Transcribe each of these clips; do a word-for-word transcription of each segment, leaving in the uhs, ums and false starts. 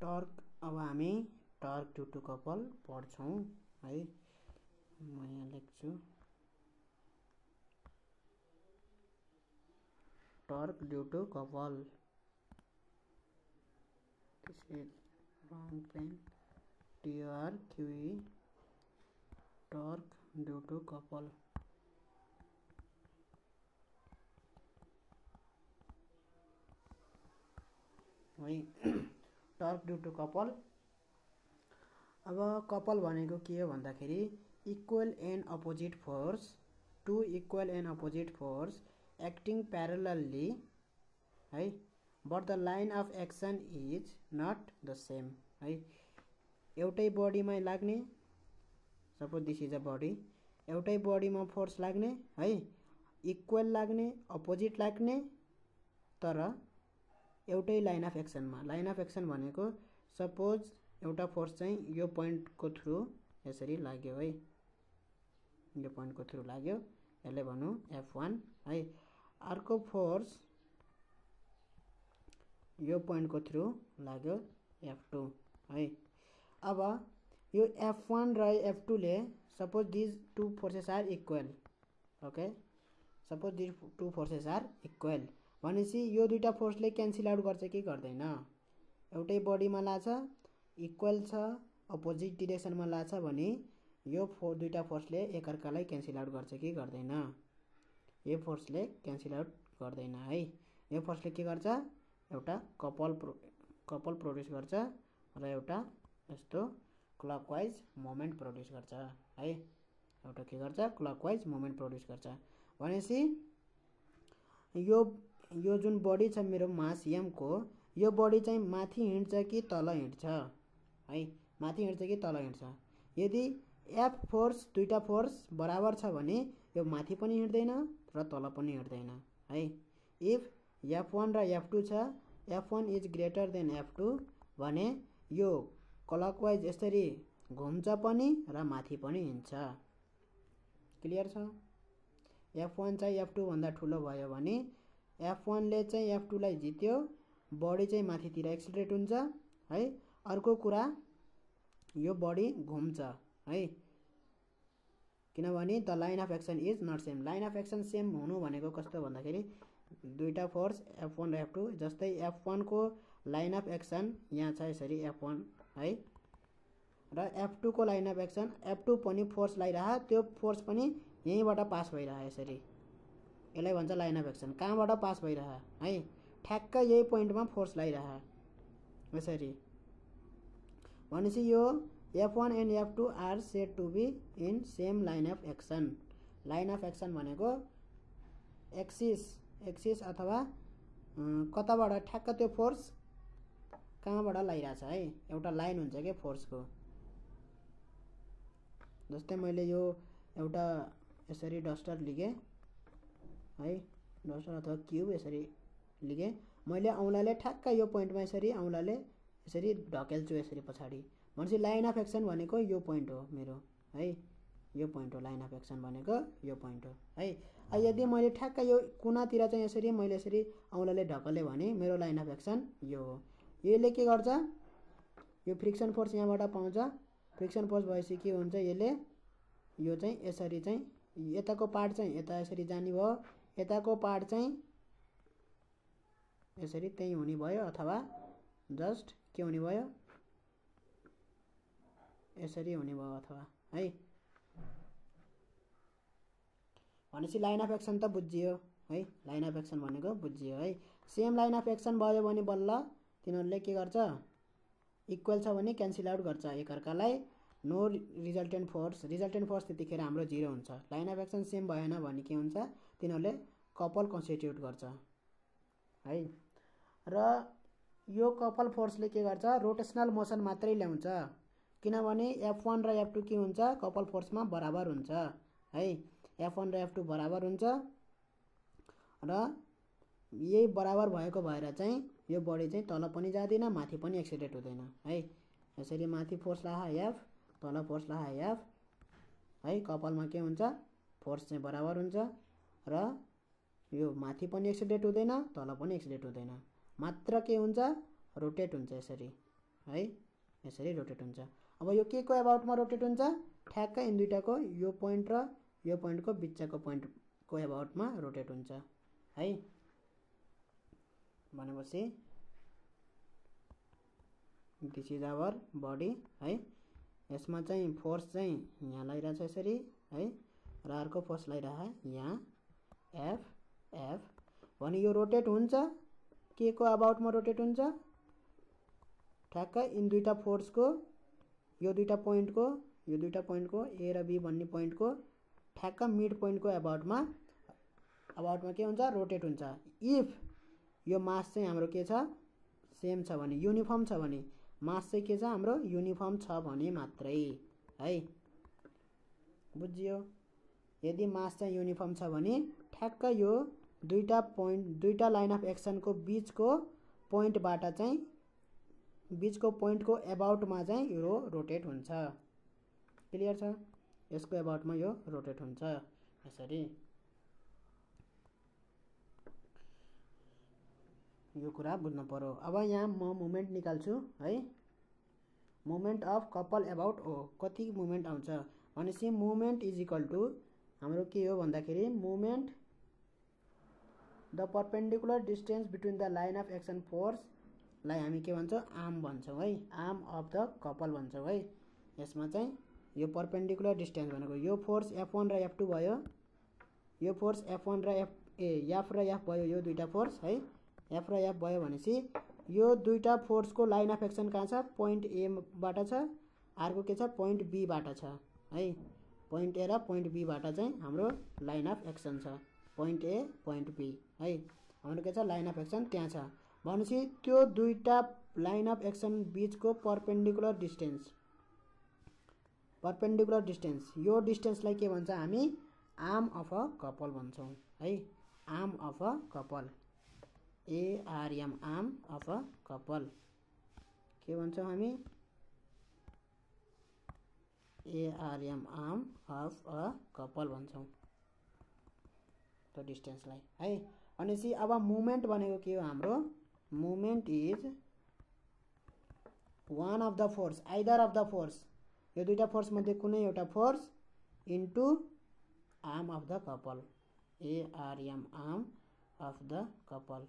Torque अब हामी torque due to couple पढ्छौं है। म यहाँ लेख्छु torque due to couple. This is wrong pen. T R Q E torque due to couple. है टर्क ड्यू टू कपल। अब कपल भनेको के हो भन्दाखेरि equal and opposite force two equal and opposite force acting parallelly है, but the line of action is not the same है। एउटै बडीमा लाग्ने, suppose this is a body, एउटै बडीमा फोर्स लाग्ने है, इक्वल लाग्ने, अपोजिट लाग्ने, तर एउटै लाइन अफ एक्सनमा। लाइन अफ एक्सन भनेको सपोज एउटा फोर्स चाहिँ यो पोइन्टको थ्रु यसरी लाग्यो है, यो पोइन्टको थ्रु लाग्यो, यसले भनौँ एफ वान है। अर्को फोर्स यो पोइन्टको थ्रु लाग्यो एफ टू है। अब यो एफ वान र एफ टू ले suppose this two forces are equal, okay, suppose this two forces are equal भनेपछि यो दुईटा फोर्सले क्यान्सल आउट गर्छ कि गर्दैन? एउटै बडीमा लाछ, इक्वल छ, अपोजिट डिरेक्सनमा लाछ भने यो फो दुईटा फोर्सले एकअर्कालाई क्यान्सल आउट गर्छ कि गर्दैन? यो फोर्सले क्यान्सल आउट गर्दैन है। यो फोर्सले के गर्छ? एउटा कपल प्रो कपल प्रोड्युस गर्छ र एउटा यस्तो क्लकवाइज मोमेन्ट प्रोड्युस गर्छ है। एउटा के गर्छ? क्लकवाइज मोमेन्ट प्रोड्युस गर्छ भनेपछि यो यो जुन बडी छ मेरो मास एम को, यो बडी चाहिँ माथि हिँड्छ कि तल हिँड्छ है, माथि हिँड्छ कि तल हिँड्छ? यदि एफ फोर्स दुईटा फोर्स बराबर छ भने यो माथि पनि हिँड्दैन र तल पनि हिँड्दैन है। इफ एफ वान र एफ टू छ, F one is greater than F two भने यो क्लकवाइज यसरी घुम्छ पनि र माथि पनि हिँड्छ। क्लियर छ? एफ वान चाहिँ एफ टू भन्दा ठुलो भयो भने एफ वान ले चाहिँ एफ टू लाई जित्यो, बडी चाहिँ माथितिर एक्सिलरेट हुन्छ है। अर्को कुरा यो बडी घुम्छ है, किनभने the line of action is not same. Line of action same हुनु भनेको कस्तो भन्दाखेरि दुईटा फोर्स एफ वान र एफ टू, जस्तै एफ वान को लाइन अफ एक्सन यहाँ छ यसरी एफ वान है, र एफ टू को line of action F two पनि फोर्स लाइरह, त्यो फोर्स पनि यहीँबाट पास भइरह यसरी, यसलाई भन्छ लाइन अफ एक्सन। कहाँबाट पास भइरह है? ठ्याक्क यही पोइन्टमा फोर्स लाइरह यसरी भनेपछि यो F one and F two are said to be in same line of action. Line of action भनेको एक्सिस एक्सिस अथवा कताबाट ठ्याक्क त्यो फोर्स कहाँबाट लाइरहेछ है, एउटा लाइन हुन्छ के फोर्सको। जस्तै मैले यो एउटा यसरी डस्टर लिगेँ है, डस्टर अथवा क्युब यसरी लिगेँ, मैले औँलाले ठ्याक्क यो पोइन्टमा यसरी औँलाले यसरी ढकेल्छु यसरी पछाडि भनेपछि लाइन अफ एक्सन भनेको यो पोइन्ट हो मेरो है, यो पोइन्ट हो लाइन अफ एक्सन भनेको यो पोइन्ट हो है। यदि मैले ठ्याक्क यो कुनातिर चाहिँ यसरी मैले यसरी औँलाले ढकले भने मेरो लाइन अफ एक्सन यो हो। यसले के गर्छ? यो फ्रिक्सन फोर्स यहाँबाट पाउँछ, फ्रिक्सन फोर्स भएपछि के हुन्छ? यसले यो चाहिँ यसरी चाहिँ यताको पार्ट चाहिँ यता यसरी जाने भयो, यताको पार्ट चाहिँ यसरी त्यही हुने भयो, अथवा जस्ट के हुने भयो? यसरी हुने भयो अथवा है। भनेपछि लाइन अफ एक्सन त बुझियो है, लाइन अफ एक्सन भनेको बुझियो है। सेम लाइन अफ एक्सन भयो भने बल्ल तिनीहरूले के गर्छ? इक्वल छ भने क्यान्सल आउट गर्छ एकअर्कालाई। No resultant force, resultant force त्यतिखेर हाम्रो जिरो हुन्छ। लाइन अफ एक्सन सेम भएन भने के हुन्छ? तिनीहरूले कपल कन्स्टिट्युट गर्छ है। र यो कपल फोर्सले के गर्छ? रोटेसनल मोसन मात्रै ल्याउँछ, किनभने एफ वान र एफ टू के हुन्छ? कपल फोर्समा बराबर हुन्छ है। एफ वान र एफ टू बराबर हुन्छ र यही बराबर भएको भएर चाहिँ यो बडी चाहिँ तल पनि जाँदैन, माथि पनि एक्सिलरेट हुँदैन है। यसरी माथि फोर्स लाहा एफ, तल फोर्स लाहा एफ है। कपलमा के हुन्छ? फोर्स चाहिँ बराबर हुन्छ र यो माथि पनि एक्सिलरेट हुँदैन, तल पनि एक्सिलरेट हुँदैन, मात्र के हुन्छ? रोटेट हुन्छ यसरी है यसरी रोटेट हुन्छ। अब यो के को एबाउटमा रोटेट हुन्छ ठ्याक्क इन दुईटाको यो पोइन्ट र यो पोइन्टको बिचको पोइन्टको एबाउटमा रोटेट हुन्छ है। भनेपछि दिस इज आवर बडी है। यसमा चाहिँ फोर्स चाहिँ यहाँ लागिरहेछ यसरी है र अर्को फोर्स लागिरहेछ यहाँ एफ एफ भने यो रोटेट हुन्छ के को अबाउटमा रोटेट हुन्छ ठ्याक्क इन दुईटा फोर्सको यो दुईटा पोइन्टको यो दुईटा पोइन्टको ए र बी भन्ने पोइन्टको ठ्याक्क मिड पोइन्टको अबाउटमा अबाउटमा के हुन्छ रोटेट हुन्छ। इफ यो मास चाहिँ हाम्रो के छ सेम छ भने युनिफर्म छ भने मास चाहिँ के छ हाम्रो युनिफर्म छ भने मात्रै है बुझियो। यदि मास चाहिँ युनिफर्म छ भने ठ्याक्क यो दुईटा पोइन्ट दुईटा लाइन अफ एक्सनको बीचको पोइन्टबाट चाहिँ बीचको पोइन्टको एबाउटमा चाहिँ यो रोटेट हुन्छ। क्लियर छ यसको एबाउटमा यो रोटेट हुन्छ यसरी। यो कुरा बुझ्नु पर्यो। अब यहाँ म मोमेन्ट निकाल्छु है। Moment of couple about O कति मोमेन्ट आउँछ भनेपछि मोमेन्ट इज इक्वल टु हाम्रो के हो भन्दाखेरि moment the perpendicular distance between the line of action force लाई हामी के भन्छौँ आर्म भन्छौँ है। आर्म अफ द कपल भन्छौँ है। यसमा चाहिँ यो परपेन्डिकुलर डिस्टेन्स भनेको यो फोर्स एफ वान र एफ टू भयो। यो फोर्स एफ वान र एफ ए एफ र एफ भयो यो दुईटा फोर्स है एफ र एफ भयो भनेपछि यो दुईटा फोर्सको लाइन अफ एक्सन कहाँ छ पोइन्ट ए बाट छ अर्को के छ पोइन्ट बी बाट छ है। पोइन्ट ए र पोइन्ट बी बाट चाहिँ हाम्रो लाइन अफ एक्सन छ पोइन्ट ए पोइन्ट बी है हाम्रो के छ लाइन अफ एक्सन त्यहाँ छ भनेपछि त्यो दुईटा लाइन अफ एक्सन बीचको परपेन्डिकुलर डिस्टेन्स परपेन्डिकुलर डिस्टेन्स यो डिस्टेन्सलाई के भन्छ हामी आर्म अफ अ कपल भन्छौँ है। Arm of a couple ARM arm of a couple के भन्छौँ हामी ARM arm of a couple भन्छौँ त्यो डिस्टेन्सलाई है। भनेपछि अब मुभमेन्ट भनेको के हो हाम्रो movement is one of the force either of the force यो दुईटा फोर्स मध्ये कुनै एउटा force into arm of the couple ARM arm of the couple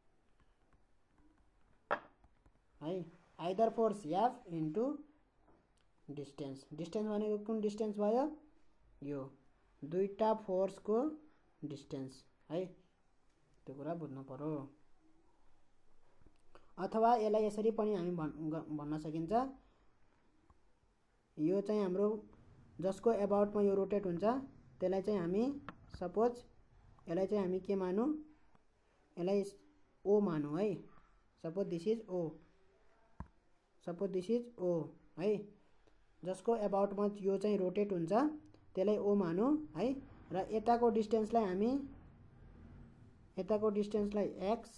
है। Either force F into distance distance भनेको कुन डिस्टेन्स भयो यो दुईटा फोर्सको डिस्टेन्स है त्यो कुरा बुझ्नु पर्यो। अथवा यसलाई यसरी पनि हामी भन्न सकिन्छ यो चाहिँ हाम्रो जसको एबाउटमा यो रोटेट हुन्छ त्यसलाई चाहिँ हामी सपोज यसलाई चाहिँ हामी के मानौँ यसलाई ओ मानौँ है। Suppose this is O suppose this is O है जसको एबाउटमा यो चाहिँ रोटेट हुन्छ त्यसलाई ओ मानौँ है। र यताको डिस्टेन्सलाई हामी यताको डिस्टेन्सलाई एक्स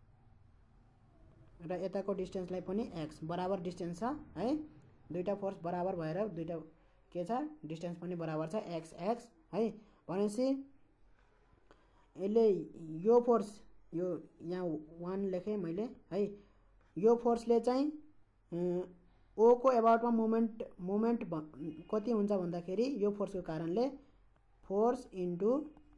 र यताको डिस्टेन्सलाई पनि एक्स बराबर डिस्टेन्स छ है। दुईटा फोर्स बराबर भएर दुईटा के छ डिस्टेन्स पनि बराबर छ एक्स एक्स है। भनेपछि यसले यो फोर्स यो यहाँ वान लेखेँ मैले है यो फोर्सले चाहिँ ओ को एबाउटमा मोमेन्ट मोमेन्ट कति हुन्छ भन्दाखेरि यो फोर्सको कारणले force into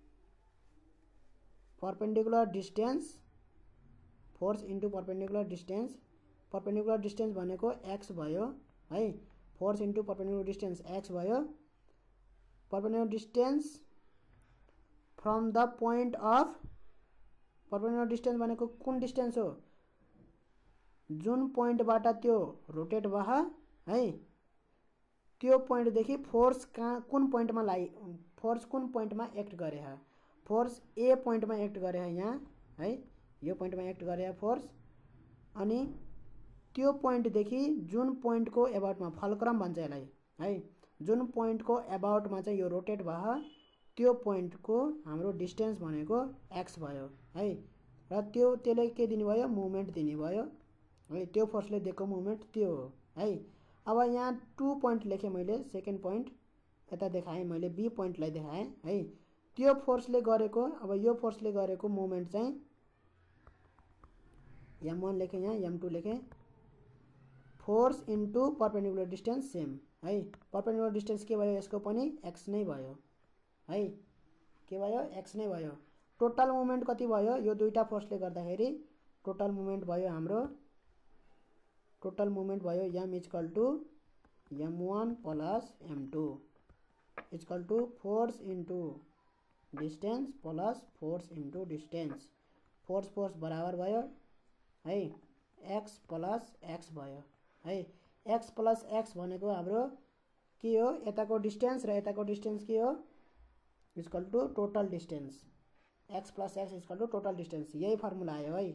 perpendicular distance force into perpendicular distance perpendicular distance भनेको एक्स भयो है। Force into perpendicular distance X भयो। Perpendicular distance from the point of perpendicular distance भनेको कुन डिस्टेन्स हो जुन पोइन्टबाट त्यो रोटेट भयो है त्यो पोइन्टदेखि फोर्स कहाँ कुन पोइन्टमा लाई फोर्स कुन पोइन्टमा एक्ट गरे ह फोर्स ए पोइन्टमा एक्ट गरे ह यहाँ है यो पोइन्टमा एक्ट गरे ह फोर्स अनि त्यो पोइन्टदेखि जुन पोइन्टको एबाउटमा फलक्रम भन्छ यसलाई है जुन पोइन्टको एबाउटमा चाहिँ यो रोटेट भयो त्यो पोइन्टको हाम्रो डिस्टेन्स भनेको एक्स भयो है। र त्यो त्यसले के दिने भयो मुभमेन्ट दिने भयो है त्यो फोर्सले दिएको मुभमेन्ट त्यो हो है। अब यहाँ टू पोइन्ट लेखेँ मैले सेकेन्ड पोइन्ट यता देखाएँ मैले बी पोइन्टलाई देखाएँ है त्यो फोर्सले गरेको अब यो फोर्सले गरेको मुभमेन्ट चाहिँ एम वान लेखेँ यहाँ एम टू लेखेँ force into perpendicular distance same है। परपेन्डिकुलर डिस्टेन्स के भयो यसको पनि x नै भयो है, के भयो x नै भयो। टोटल मोमेन्ट कति भयो यो दुईटा फोर्सले गर्दाखेरि टोटल मोमेन्ट भयो हाम्रो टोटल मोमेन्ट भयो m equal to M one plus M two equal to force into distance plus force into distance. Force force बराबर भयो है, x प्लस x भयो है। x प्लस x भनेको हाम्रो के हो यताको डिस्टेन्स र यताको डिस्टेन्स के हो equal to total distance. x plus x equal to total distance, यही फर्मुला आयो है।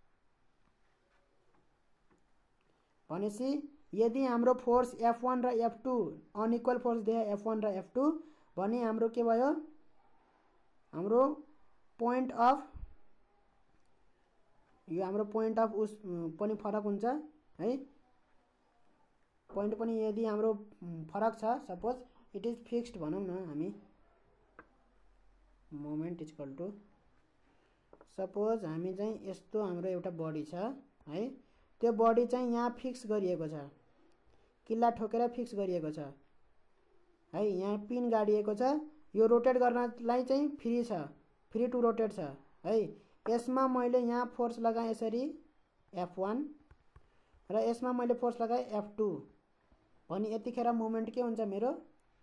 भनेपछि यदि हाम्रो फोर्स एफ वान र एफ टू अनइक्वल फोर्स दिए एफ वान र एफ टू भने हाम्रो के भयो हाम्रो पोइन्ट अफ यो हाम्रो पोइन्ट अफ उस पनि फरक हुन्छ है। पोइन्ट पनि यदि हाम्रो फरक छ सपोज इट इज फिक्स्ड भनौँ न हामी मोमेन्ट इक्वल टु सपोज हामी चाहिँ यस्तो हाम्रो एउटा बडी छ है, त्यो बडी चाहिँ यहाँ फिक्स गरिएको छ, किल्ला ठोकेर फिक्स गरिएको छ है, यहाँ पिन गाडिएको छ, यो रोटेट गर्नलाई चाहिँ फ्री छ, फ्री टु रोटेट छ है। यसमा मैले यहाँ फोर्स लगाएँ यसरी एफ वान र यसमा मैले फोर्स लगाएँ एफ टू भने यतिखेर मोमेन्ट के हुन्छ मेरो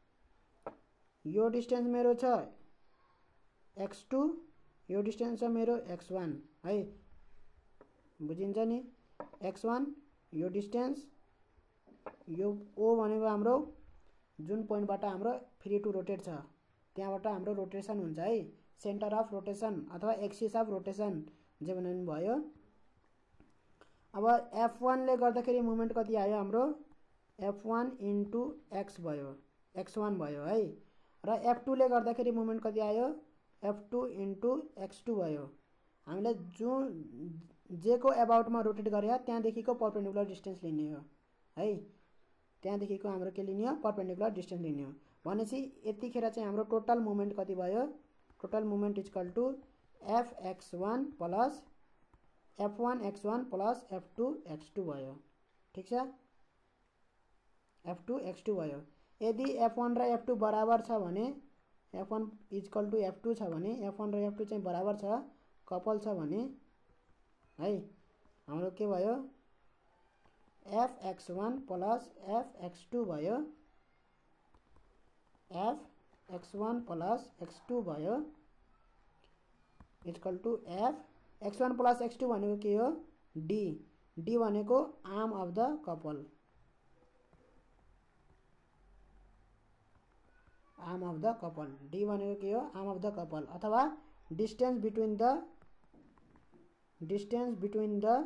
यो डिस्टेन्स मेरो छ एक्स टू यो डिस्टेन्स छ मेरो एक्स वान है, बुझिन्छ नि एक्स वान यो डिस्टेन्स यो ओ भनेको हाम्रो जुन पोइन्टबाट हाम्रो फ्री टु रोटेट छ त्यहाँबाट हाम्रो रोटेसन हुन्छ है, सेन्टर अफ रोटेसन अथवा एक्सिस अफ रोटेसन जे भने पनि भयो। अब एफ वान ले गर्दाखेरि मोमेन्ट कति आयो हाम्रो एफ वान इन्टु एक्स भयो एक्स वान भयो है, र एफ टू ले गर्दाखेरि मोमेन्ट कति आयो F two into X two भयो। हामीले जुन जेको एबाउटमा रोटेट गरे त्यहाँदेखिको परपेन्डिकुलर डिस्टेन्स लिने हो है, त्यहाँदेखिको हाम्रो के लिने हो परपेन्डिकुलर डिस्टेन्स लिने हो। भनेपछि यतिखेर चाहिँ हाम्रो टोटल मोमेन्ट कति भयो total moment equal to F X one plus F one X one plus F two X two भयो, ठिक छ एफ टू एक्स टू भयो। यदि एफ वान र एफ टू बराबर छ भने F one equal to F two छ भने एफ वान र एफ टू चाहिँ बराबर छ कपल छ भने है हाम्रो के भयो F X one plus F X two भयो F X one plus X two भयो equal to F X one plus X two भनेको के हो डी, डी भनेको arm of the couple, arm of the couple, D भनेको के हो arm of the couple अथवा distance between the distance between the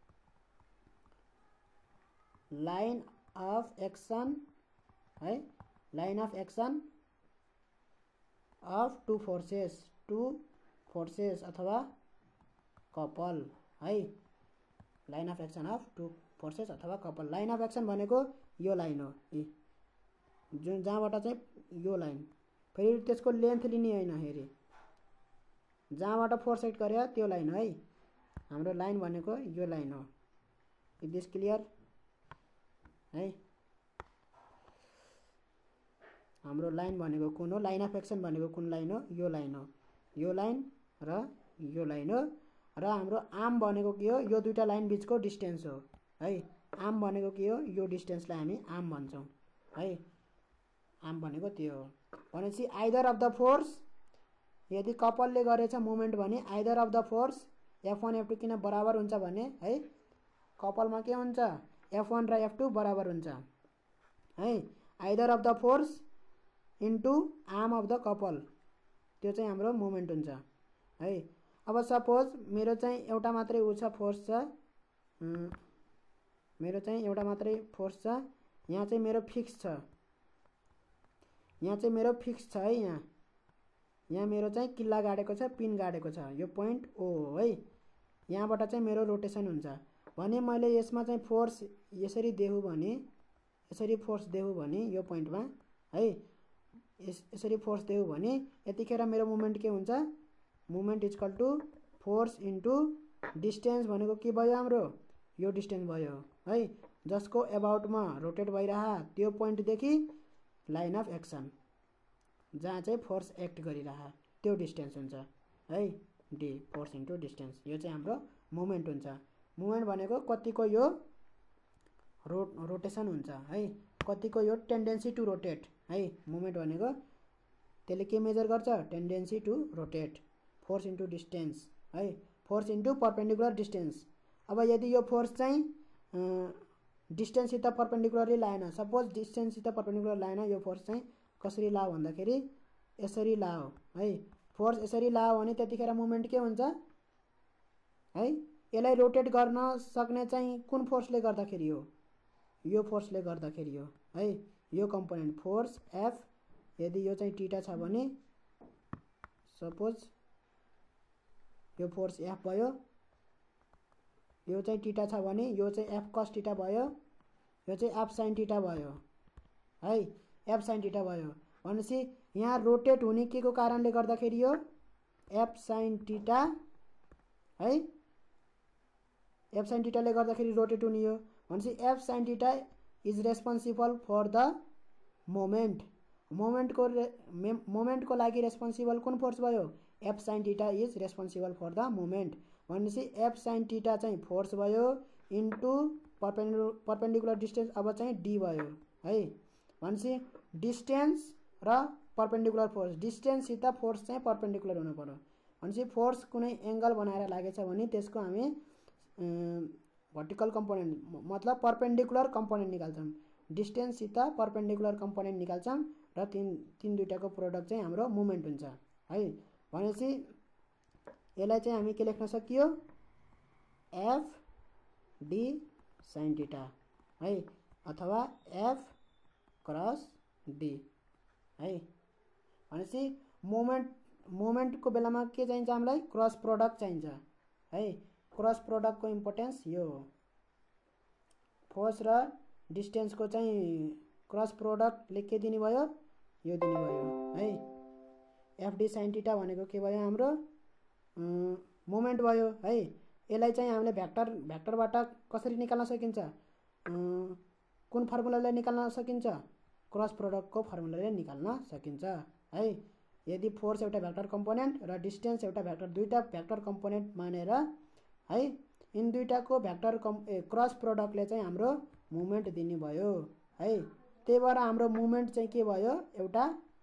line of action है, line of action of two forces two forces अथवा couple है, line of action of two forces अथवा couple. Line of action भनेको यो line हो जुन जहाँबाट चाहिँ यो लाइन फेरि त्यसको लेन्थ लिने होइन, हेरी जहाँबाट फोर्स एक्ट गर्यो त्यो लाइन है, हाम्रो लाइन भनेको यो लाइन हो। इज दिस क्लियर है, हाम्रो लाइन भनेको कुन हो लाइन अफ एक्सन भनेको कुन लाइन हो यो लाइन हो, यो लाइन र यो लाइन हो, र हाम्रो आर्म भनेको के हो यो दुईटा लाइन बिचको डिस्टेन्स हो है। आर्म भनेको के हो यो डिस्टेन्सलाई हामी आर्म भन्छौँ है, आर्म भनेको त्यो हो। भनेपछि आइदर अफ द फोर्स यदि कपलले गरेछ मोमेन्ट भने either of the force F one F two किन बराबर हुन्छ भने है कपलमा के हुन्छ एफ वान र एफ टू बराबर हुन्छ है, either of the force into arm of the couple त्यो चाहिँ हाम्रो मोमेन्ट हुन्छ है। अब सपोज मेरो चाहिँ एउटा मात्रै उ छ फोर्स छ, मेरो चाहिँ एउटा मात्रै फोर्स छ, यहाँ चाहिँ मेरो फिक्स छ, यहाँ चाहिँ मेरो फिक्स छ है, यहाँ यहाँ मेरो चाहिँ किल्ला गाडेको छ पिन गाडेको छ, यो पोइन्ट ओ हो है, यहाँबाट चाहिँ मेरो रोटेसन हुन्छ भने मैले यसमा चाहिँ फोर्स यसरी देऊ भने यसरी फोर्स देऊ भने यो पोइन्टमा है यस यसरी फोर्स देऊ भने यतिखेर मेरो मोमेन्ट के हुन्छ moment equal to force into distance भनेको के भयो हाम्रो यो डिस्टेन्स भयो है, जसको एबाउटमा रोटेट भइरहा त्यो पोइन्टदेखि लाइन अफ एक्सन जहाँ चाहिँ फोर्स एक्ट गरिरहा त्यो डिस्टेन्स हुन्छ है डी फोर्स इन्टु डिस्टेन्स। यो चाहिँ हाम्रो मोमेन्ट हुन्छ। मोमेन्ट भनेको कतिको यो रो रोटेसन हुन्छ है, कतिको यो टेन्डेन्सी टु रोटेट है। मोमेन्ट भनेको त्यसले के मेजर गर्छ, tendency to rotate. Force into distance है, फोर्स इन्टु परपेन्डिकुलर डिस्टेन्स। अब यदि यो फोर्स चाहिँ डिस्टेन्ससित परपेन्डिकुलरली लाएन, सपोज डिस्टेन्ससित परपेन्डिकुलर लाएन, यो फोर्स चाहिँ कसरी लाओ भन्दाखेरि यसरी लाओ है। फोर्स यसरी लाओ भने त्यतिखेर मोमेन्ट के हुन्छ है, यसलाई रोटेट गर्न सक्ने चाहिँ कुन फोर्सले गर्दाखेरि हो, यो फोर्सले गर्दाखेरि हो है। यो कम्पोनेन्ट फोर्स एफ, यदि यो चाहिँ टीटा छ भने सपोज यो फोर्स एफ भयो, यो चाहिँ टीटा छ भने यो चाहिँ एफ कस टीटा भयो, यो चाहिँ एफ साइन टीटा भयो है। एफ साइन टीटा भयो भनेपछि यहाँ रोटेट हुने के को कारणले गर्दाखेरि यो एफ साइन टीटा है, एफ साइन टीटाले गर्दाखेरि रोटेट हुने हो भनेपछि F sine theta is responsible for the moment. मोमेन्टको मोमेन्टको लागि रेस्पोन्सिबल कुन फोर्स भयो, F sine theta is responsible for the moment भनेपछि एफ साइन टीटा चाहिँ फोर्स भयो इन्टु परपेन्डि परपेन्डिकुलर डिस्टेन्स अब चाहिँ डी भयो है। भनेपछि डिस्टेन्स र परपेन्डिकुलर फोर्स, डिस्टेन्ससित फोर्स चाहिँ परपेन्डिकुलर हुनु पर्यो भनेपछि फोर्स कुनै एङ्गल बनाएर लागेछ भने त्यसको हामी भर्टिकल कम्पोनेन्ट मतलब परपेन्डिकुलर कम्पोनेन्ट निकाल्छौँ, डिस्टेन्ससित परपेन्डिकुलर कम्पोनेन्ट निकाल्छौँ र तीन तीन दुईटाको प्रोडक्ट चाहिँ हाम्रो मोमेन्ट हुन्छ है। भनेपछि यसलाई चाहिँ हामी के लेख्न सकियो, एफ डी साइन टीटा है अथवा एफ क्रस डी है। भनेपछि मोमेन्ट मोमेन्टको बेलामा के चाहिन्छ हामीलाई, क्रस प्रोडक्ट चाहिन्छ है। क्रस प्रोडक्टको इम्पोर्टेन्स यो हो। फोर्स र डिस्टेन्सको चाहिँ क्रस प्रोडक्टले के दिने भयो, यो दिने भयो है। एफ डी साइन टीटा भनेको के भयो, हाम्रो मोमेन्ट भयो है। यसलाई चाहिँ हामीले भ्याक्टर भ्याक्टरबाट कसरी निकाल्न सकिन्छ, कुन फर्मुलाले निकाल्न सकिन्छ, क्रस प्रोडक्टको फर्मुलाले निकाल्न सकिन्छ है। यदि फोर्स एउटा भ्याक्टर कम्पोनेन्ट र डिस्टेन्स एउटा भ्याक्टर, दुईटा भ्याक्टर कम्पोनेन्ट मानेर है, इन दुईटाको भ्याक्टर कम् ए क्रस प्रोडक्टले चाहिँ हाम्रो मोमेन्ट दिने भयो है। त्यही भएर हाम्रो मोमेन्ट चाहिँ के भयो, एउटा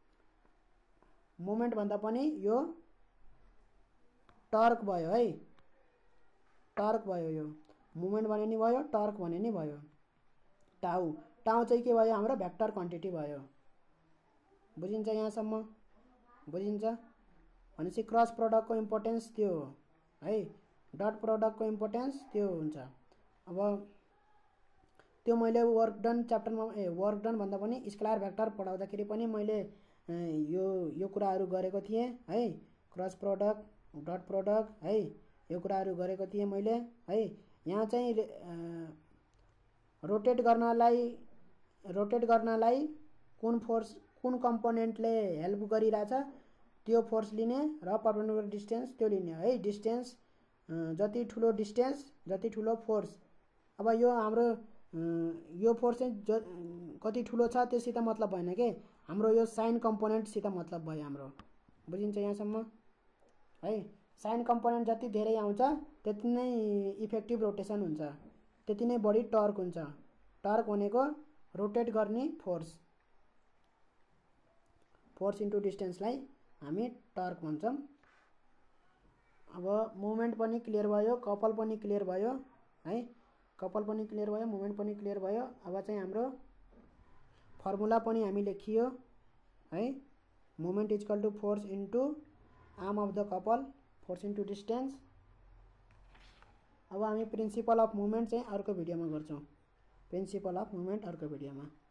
मोमेन्ट भन्दा पनि यो टर्क भयो है, टर्क भयो। यो मोमेन्ट भने नि भयो, टर्क भने नि भयो। टाउ टाउ चाहिँ के भयो, हाम्रो भ्याक्टर क्वान्टिटी भयो। बुझिन्छ यहाँसम्म, बुझिन्छ भनेपछि क्रस प्रोडक्टको इम्पोर्टेन्स त्यो हो है, डट प्रोडक्टको इम्पोर्टेन्स त्यो हुन्छ। अब त्यो मैले वर्क डन च्याप्टरमा ए वर्क डन भन्दा पनि स्केलर भ्याक्टर पढाउँदाखेरि पनि मैले यो यो कुराहरू गरेको थिएँ है। क्रस प्रोडक्ट, डट प्रोडक्ट है, यो कुराहरू गरेको थिएँ मैले है। यहाँ चाहिँ रोटेट गर्नलाई रोटेट गर्नलाई कुन फोर्स कुन कम्पोनेन्टले हेल्प गरिरहेछ त्यो फोर्स लिने र परपेन्डिकुलर डिस्टेन्स त्यो लिने है। डिस्टेन्स जति ठुलो डिस्टेन्स जति ठुलो फोर्स। अब यो हाम्रो यो फोर्स चाहिँ ज कति ठुलो छ त्यससित मतलब भएन के, हाम्रो यो साइन कम्पोनेन्टसित मतलब भयो हाम्रो। बुझिन्छ यहाँसम्म है। साइन कम्पोनेन्ट जति धेरै आउँछ त्यति नै इफेक्टिभ रोटेसन हुन्छ, त्यति नै बढी टर्क हुन्छ। टर्क भनेको रोटेट गर्ने फोर्स, फोर्स इन्टु डिस्टेन्सलाई हामी टर्क भन्छौँ। अब मोमेन्ट पनि क्लियर भयो, कपल पनि क्लियर भयो है। कपल पनि क्लियर भयो, मोमेन्ट पनि क्लियर भयो। अब चाहिँ हाम्रो फर्मुला पनि हामी लेखियो है। Moment equal to force into arm of the couple, force into distance. अब हामी प्रिन्सिपल अफ मुभमेन्ट चाहिँ अर्को भिडियोमा गर्छौँ, प्रिन्सिपल अफ मुभमेन्ट अर्को भिडियोमा।